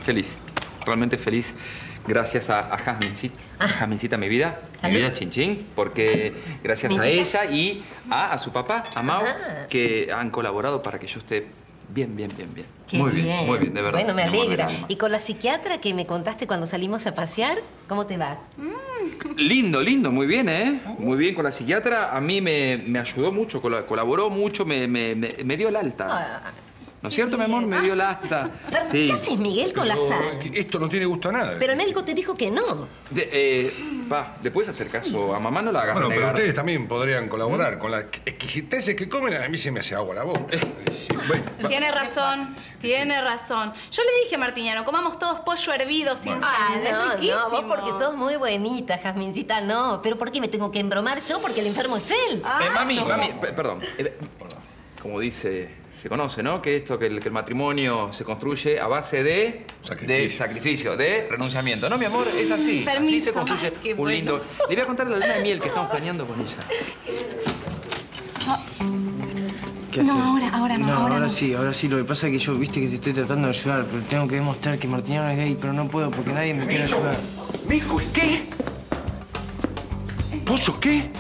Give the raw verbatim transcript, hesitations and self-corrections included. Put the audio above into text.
feliz. Realmente feliz. Gracias a, a Jasmincita, ah. Jasmincita, mi vida, ¿Salud? mi vida Chin Chin, porque gracias ¿Misita? a ella y a, a su papá, a Mau, Ajá. que han colaborado para que yo esté bien, bien, bien, bien. Qué muy bien. bien, muy bien, de verdad. Bueno, me alegra. ¿Y con la psiquiatra que me contaste cuando salimos a pasear? ¿Cómo te va? Mm. Lindo, lindo, muy bien, ¿eh? Muy bien con la psiquiatra. A mí me, me ayudó mucho, colaboró mucho, me, me, me, me dio el alta. Ah. ¿No es cierto, mi amor? Me dio la asta. Pero, sí. ¿Qué haces, Miguel, con Pero, la sal? Esto no tiene gusto a nada. Pero el médico te dijo que no. De, eh, pa, ¿le puedes hacer caso a mamá? No la hagas Bueno, negar. pero ustedes también podrían colaborar. ¿Mm? Con las exquisiteces que comen, a mí se me hace agua la boca. Eh. Bueno, tiene razón, tiene razón. Yo le dije a Martiniano, comamos todos pollo hervido sin bueno. sal. Ah, no, es no, vos porque sos muy bonita, Jasmincita, no. ¿Pero por qué me tengo que embromar yo? Porque el enfermo es él. Ah, eh, mami, no. mami, perdón. Eh, como dice... Se conoce, ¿no? Que esto, que el, que el matrimonio se construye a base de... Sacrificio. De sacrificio, de renunciamiento. No, mi amor, es así. Permiso. Así se construye Ay, un bueno. lindo... Le voy a contar la luna de miel que estamos planeando con ella. ¿Qué haces? No, ahora, ahora no, no. ahora ahora no. sí, ahora sí. Lo que pasa es que yo, viste que te estoy tratando de ayudar, pero tengo que demostrar que Martiniano es gay, pero no puedo porque nadie me quiere ayudar. ¿Mijo? ¿Qué? ¿Vos sos qué?